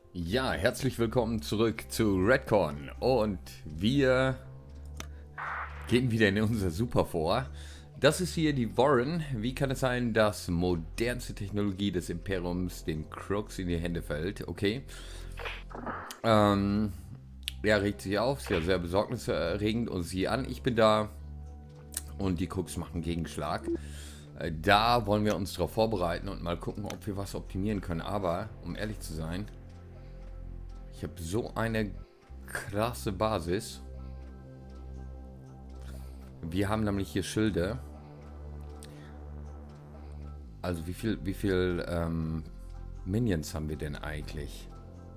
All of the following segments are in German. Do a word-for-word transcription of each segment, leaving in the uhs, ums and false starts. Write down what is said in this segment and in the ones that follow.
Ja, herzlich willkommen zurück zu Redcon und wir gehen wieder in unser Super vor. Das ist hier die Warren. Wie kann es sein, dass modernste Technologie des Imperiums den Crooks in die Hände fällt? Okay. Ähm, er regt sich auf, ist ja sehr besorgniserregend und sieh an, ich bin da und die Crooks machen Gegenschlag. Da wollen wir uns darauf vorbereiten und mal gucken, ob wir was optimieren können. Aber, um ehrlich zu sein, ich habe so eine krasse Basis. Wir haben nämlich hier Schilde. Also wie viel, wie viel ähm, Minions haben wir denn eigentlich?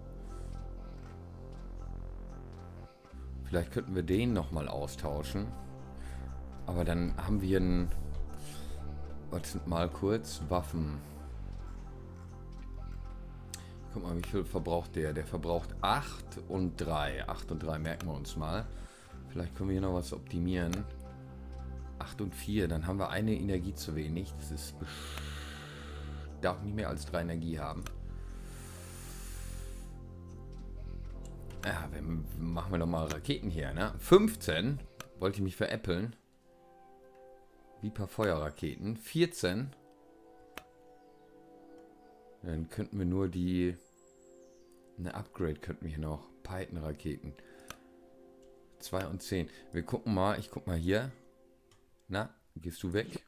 Vielleicht könnten wir den nochmal austauschen. Aber dann haben wir ein... Warte mal kurz. Waffen. Guck mal, wie viel verbraucht der? Der verbraucht acht und drei. acht und drei merken wir uns mal. Vielleicht können wir hier noch was optimieren. acht und vier, dann haben wir eine Energie zu wenig. Das ist... Darf nicht mehr als drei Energie haben. Ja, wir machen wir noch mal Raketen hier, ne? fünfzehn. Wollte ich mich veräppeln. Viper Feuerraketen. vierzehn. Dann könnten wir nur die... Eine Upgrade könnten wir hier noch. Python-Raketen. zwei und zehn. Wir gucken mal. Ich guck mal hier. Na, gehst du weg?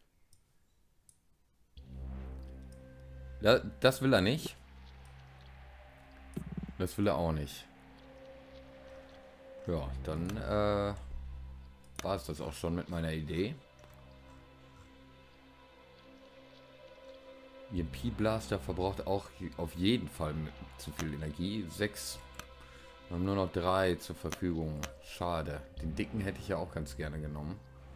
Da, das will er nicht. Das will er auch nicht. Ja, dann äh, war es das auch schon mit meiner Idee. E M P-Blaster verbraucht auch auf jeden Fall zu viel Energie. sechs. Wir haben nur noch drei zur Verfügung. Schade. Den dicken hätte ich ja auch ganz gerne genommen.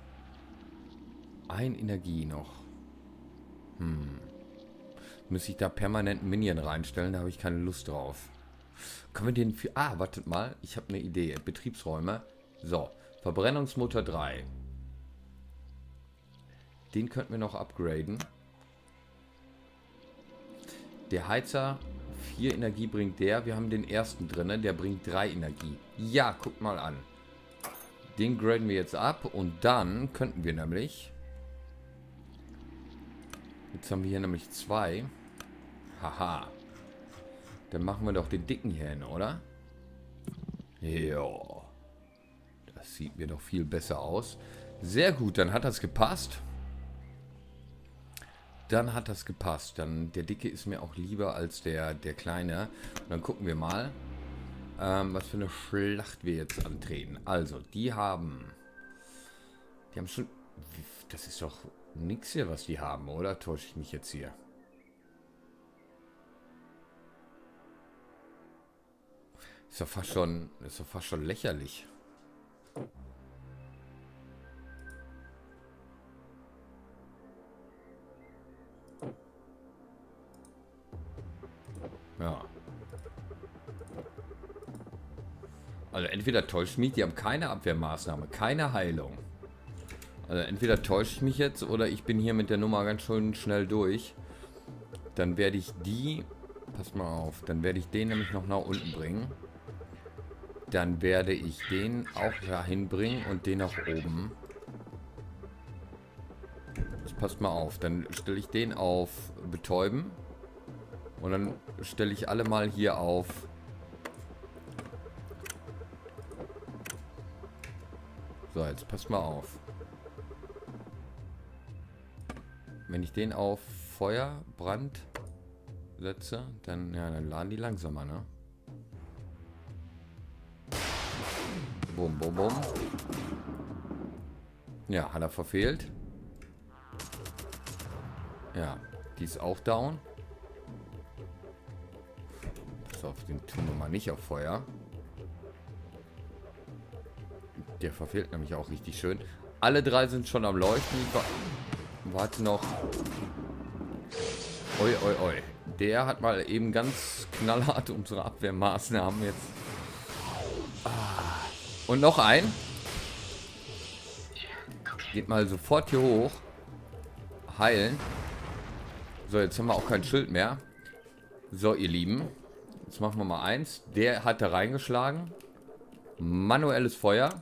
Ein Energie noch. Hm. Müsste ich da permanent einen Minion reinstellen? Da habe ich keine Lust drauf. Können wir den für... Ah, wartet mal. Ich habe eine Idee. Betriebsräume. So. Verbrennungsmotor drei. Den könnten wir noch upgraden. Der Heizer, vier Energie bringt der. Wir haben den ersten drin, der bringt drei Energie. Ja, guckt mal an. Den graden wir jetzt ab und dann könnten wir nämlich... Jetzt haben wir hier nämlich zwei. Haha. Dann machen wir doch den dicken hier hin, oder? Ja. Das sieht mir doch viel besser aus. Sehr gut, dann hat das gepasst. Dann hat das gepasst. Dann der dicke ist mir auch lieber als der, der kleine. Und dann gucken wir mal, ähm, was für eine Schlacht wir jetzt antreten. Also, die haben... Die haben schon... Das ist doch nichts hier, was die haben, oder? Täusche ich mich jetzt hier? Ist doch fast schon... Ist doch fast schon lächerlich. Ja. Also entweder täuscht mich, die haben keine Abwehrmaßnahme, keine Heilung. Also entweder täusche ich mich jetzt oder ich bin hier mit der Nummer ganz schön schnell durch. Dann werde ich die... Passt mal auf, dann werde ich den nämlich noch nach unten bringen. Dann werde ich den auch dahin bringen und den nach oben. Jetzt passt mal auf, dann stelle ich den auf Betäuben. Und dann stelle ich alle mal hier auf. So, jetzt passt mal auf. Wenn ich den auf Feuer, Brand setze, dann, ja, dann laden die langsamer, ne? Bum, bum, bum. Ja, hat er verfehlt. Ja, die ist auch down. Auf den tun wir mal nicht auf Feuer. Der verfehlt nämlich auch richtig schön. Alle drei sind schon am Leuchten. Ich warte noch. Oi, oi, oi. Der hat mal eben ganz knallhart unsere Abwehrmaßnahmen jetzt. Ah. Und noch ein. Geht mal sofort hier hoch. Heilen. So, jetzt haben wir auch kein Schild mehr. So, ihr Lieben. Jetzt machen wir mal eins. Der hat da reingeschlagen. Manuelles Feuer.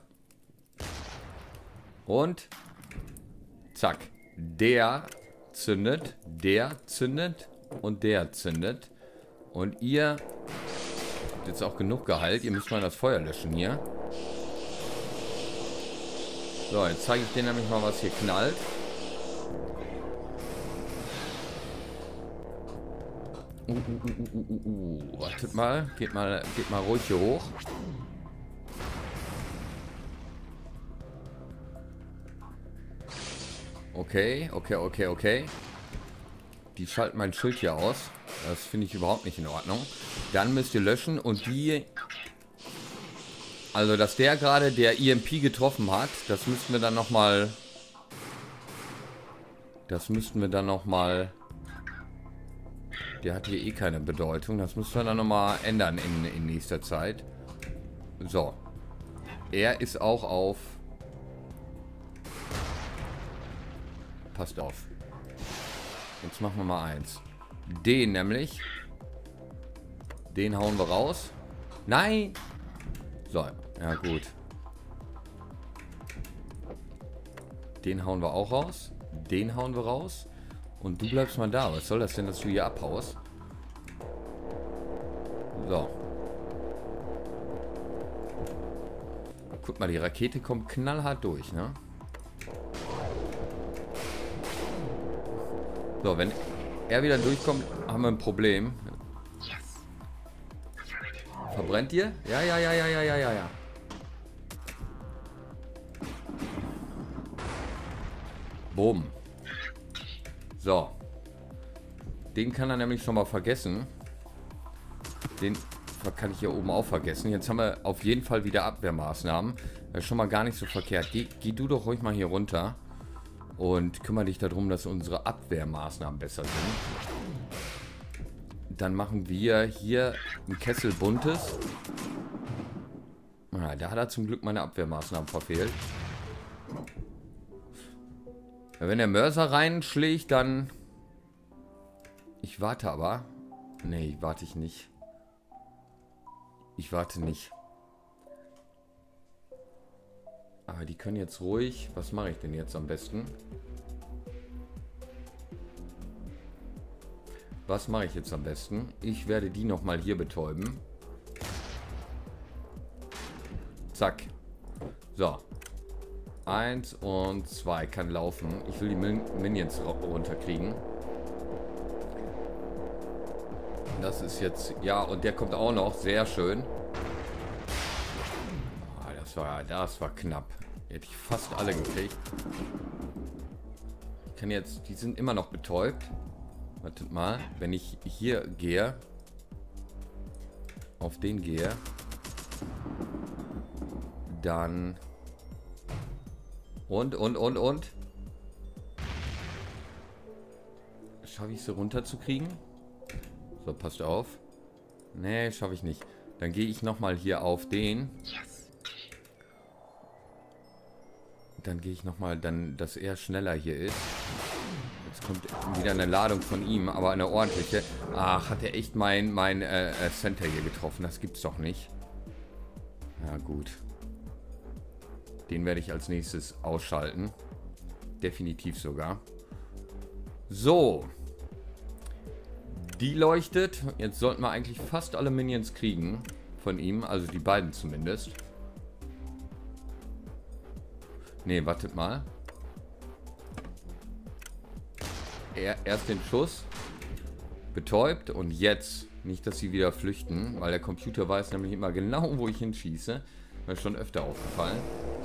Und zack. Der zündet, der zündet und der zündet. Und ihr habt jetzt auch genug geheilt. Ihr müsst mal das Feuer löschen hier. So, jetzt zeige ich dir nämlich mal, was hier knallt. Uh, uh, uh, uh, uh, uh. Wartet mal. Geht mal, geht mal ruhig hier hoch. Okay, okay, okay, okay. Die schalten mein Schild hier aus. Das finde ich überhaupt nicht in Ordnung. Dann müsst ihr löschen und die... Also, dass der gerade der E M P getroffen hat, das müssten wir dann nochmal... Das müssten wir dann nochmal... Der hat hier eh keine Bedeutung. Das müssen wir dann nochmal ändern in, in nächster Zeit. So. Er ist auch auf... Passt auf. Jetzt machen wir mal eins. Den nämlich. Den hauen wir raus. Nein! So, ja gut. Den hauen wir auch raus. Den hauen wir raus. Und du bleibst mal da. Was soll das denn, dass du hier abhaust? So. Guck mal, die Rakete kommt knallhart durch, ne? So, wenn er wieder durchkommt, haben wir ein Problem. Verbrennt ihr? Ja, ja, ja, ja, ja, ja, ja, ja. Boom. So. Den kann er nämlich schon mal vergessen. Den kann ich hier oben auch vergessen. Jetzt haben wir auf jeden Fall wieder Abwehrmaßnahmen. Das ist schon mal gar nicht so verkehrt. Geh, geh du doch ruhig mal hier runter. Und kümmere dich darum, dass unsere Abwehrmaßnahmen besser sind. Dann machen wir hier ein Kessel Buntes. Ah, da hat er zum Glück meine Abwehrmaßnahmen verfehlt. Ja, wenn der Mörser reinschlägt, dann... Ich warte aber. Nee, warte ich nicht. Ich warte nicht. Aber die können jetzt ruhig... Was mache ich denn jetzt am besten? Was mache ich jetzt am besten? Ich werde die nochmal hier betäuben. Zack. So. Eins und zwei kann laufen. Ich will die Min Minions runterkriegen. Das ist jetzt... Ja, und der kommt auch noch. Sehr schön. Das war, das war knapp. Hätte ich fast alle gekriegt. Ich kann jetzt... Die sind immer noch betäubt. Wartet mal. Wenn ich hier gehe... Auf den gehe... Dann... Und, und, und, und... Schaffe ich sie runterzukriegen? So, passt auf. Nee, schaffe ich nicht. Dann gehe ich nochmal hier auf den... Dann gehe ich nochmal, dann, dass er schneller hier ist. Jetzt kommt wieder eine Ladung von ihm, aber eine ordentliche. Ach, hat er echt mein, mein äh, Center hier getroffen? Das gibt's doch nicht. Ja, gut. Den werde ich als nächstes ausschalten. Definitiv sogar. So. Die leuchtet. Jetzt sollten wir eigentlich fast alle Minions kriegen. Von ihm, also die beiden zumindest. Ne, wartet mal. Er, erst den Schuss. Betäubt. Und jetzt. Nicht, dass sie wieder flüchten. Weil der Computer weiß nämlich immer genau, wo ich hinschieße. Mir ist schon öfter aufgefallen.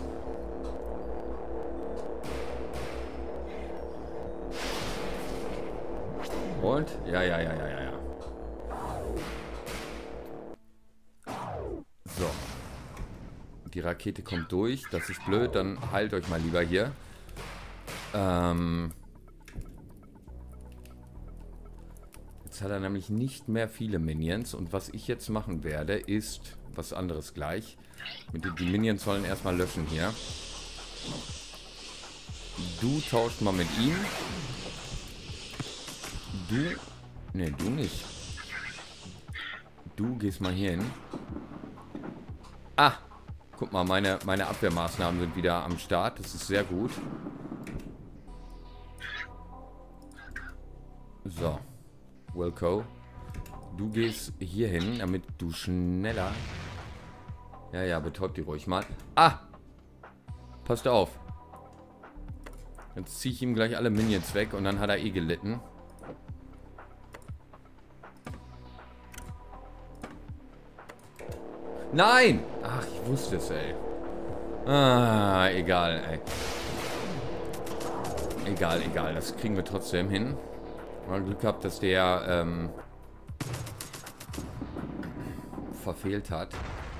Und? Ja, ja, ja, ja, ja, ja. So. Die Rakete kommt durch. Das ist blöd. Dann heilt euch mal lieber hier. Ähm. Jetzt hat er nämlich nicht mehr viele Minions. Und was ich jetzt machen werde, ist was anderes gleich. Die Minions sollen erstmal löschen hier. Du tauscht mal mit ihm. Du. Ne, du nicht. Du gehst mal hier hin. Ah! Guck mal, meine, meine Abwehrmaßnahmen sind wieder am Start. Das ist sehr gut. So. Wilco. Du gehst hier hin, damit du schneller... Ja, ja, betäubt die ruhig mal. Ah! Passt auf. Jetzt ziehe ich ihm gleich alle Minions weg und dann hat er eh gelitten. Nein! Ach, ich wusste es, ey. Ah, egal, ey. Egal, egal. Das kriegen wir trotzdem hin. Mal Glück gehabt, dass der ähm, verfehlt hat.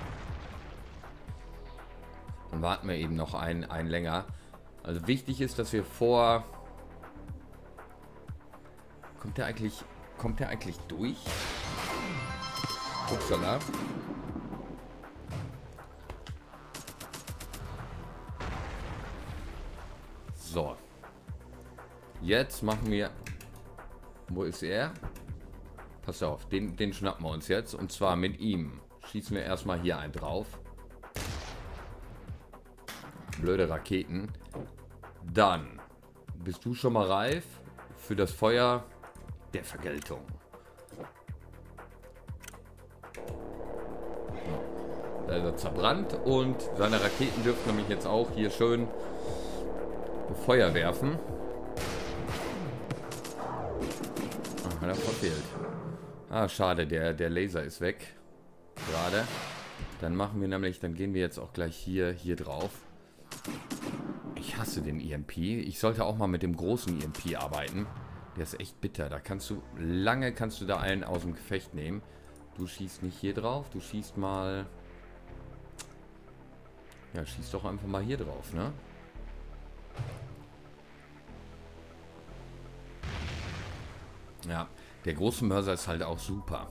Dann warten wir eben noch ein, ein länger. Also wichtig ist, dass wir vor... Kommt der eigentlich... Kommt der eigentlich durch? Upsala. So. Jetzt machen wir... Wo ist er? Pass auf, den, den schnappen wir uns jetzt. Und zwar mit ihm. Schießen wir erstmal hier einen drauf. Blöde Raketen. Dann bist du schon mal reif für das Feuer der Vergeltung. Da ist er zerbrannt und seine Raketen dürfen nämlich jetzt auch hier schön Feuer werfen. Ach, hat er verfehlt. Ah, schade, der, der Laser ist weg. Gerade. Dann machen wir nämlich, dann gehen wir jetzt auch gleich hier, hier drauf. Ich hasse den E M P. Ich sollte auch mal mit dem großen E M P arbeiten. Der ist echt bitter. Da kannst du, lange kannst du da einen aus dem Gefecht nehmen. Du schießt nicht hier drauf. Du schießt mal... Ja, schießt doch einfach mal hier drauf, ne? Ja, der große Mörser ist halt auch super.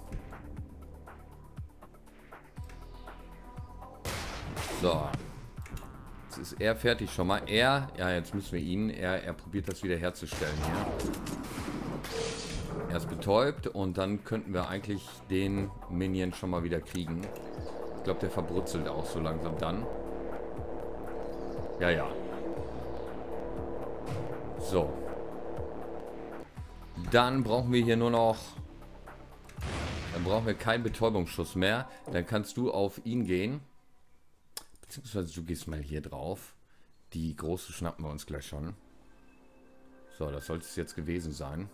So. Jetzt ist er fertig schon mal. Er, ja, jetzt müssen wir ihn, er, er probiert das wieder herzustellen hier. Er ist betäubt und dann könnten wir eigentlich den Minion schon mal wieder kriegen. Ich glaube, der verbrutzelt auch so langsam dann. Ja, ja. So. Dann brauchen wir hier nur noch... Dann brauchen wir keinen Betäubungsschuss mehr. Dann kannst du auf ihn gehen. Beziehungsweise du gehst mal hier drauf. Die große schnappen wir uns gleich schon. So, das sollte es jetzt gewesen sein.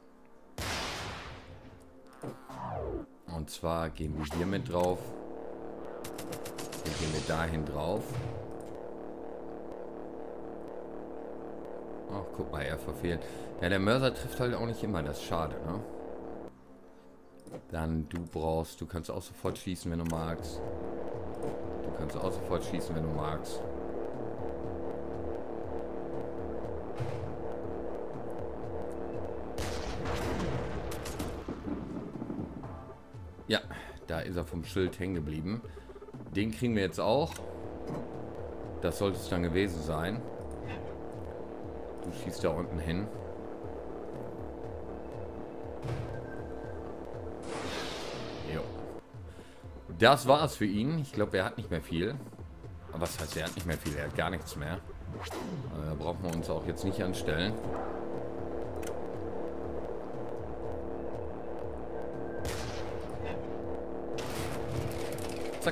Und zwar gehen wir hier mit drauf. Hier gehen wir dahin drauf. Ach, guck mal, er verfehlt. Ja, der Mörser trifft halt auch nicht immer. Das ist schade, ne? Dann du brauchst... Du kannst auch sofort schießen, wenn du magst. Du kannst auch sofort schießen, wenn du magst. Ja, da ist er vom Schild hängen geblieben. Den kriegen wir jetzt auch. Das sollte es dann gewesen sein. Du schießt da unten hin. Jo. Das war's für ihn. Ich glaube, er hat nicht mehr viel. Aber was heißt, er hat nicht mehr viel? Er hat gar nichts mehr. Also, da brauchen wir uns auch jetzt nicht anstellen. Zack.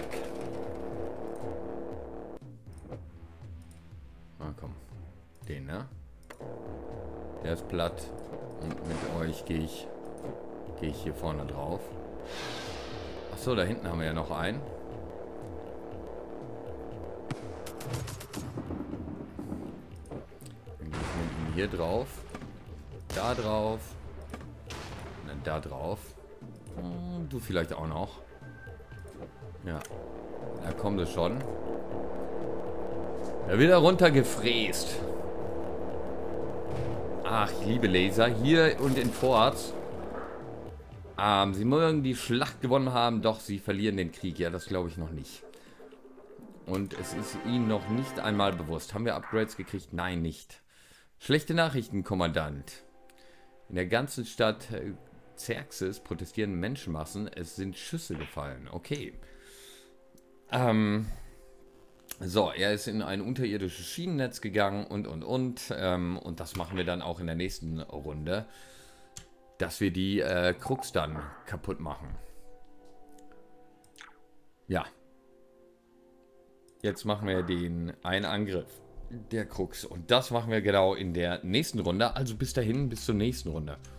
Na komm. Den, ne? Der ist platt. Und mit euch gehe ich, gehe ich hier vorne drauf. Achso, da hinten haben wir ja noch einen. Dann gehe ich mit ihm hier drauf. Da drauf. Und dann da drauf. Und du vielleicht auch noch. Ja. Da kommt es schon. Er wird runtergefräst. Ach, ich liebe Laser. Hier und in Forts. Ähm, sie mögen die Schlacht gewonnen haben, doch sie verlieren den Krieg. Ja, das glaube ich noch nicht. Und es ist ihnen noch nicht einmal bewusst. Haben wir Upgrades gekriegt? Nein, nicht. Schlechte Nachrichten, Kommandant. In der ganzen Stadt Xerxes protestieren Menschenmassen. Es sind Schüsse gefallen. Okay. Ähm... So, er ist in ein unterirdisches Schienennetz gegangen und, und, und. Ähm, und das machen wir dann auch in der nächsten Runde. Dass wir die äh, Krux dann kaputt machen. Ja. Jetzt machen wir den einen Angriff der Krux. Und das machen wir genau in der nächsten Runde. Also bis dahin, bis zur nächsten Runde.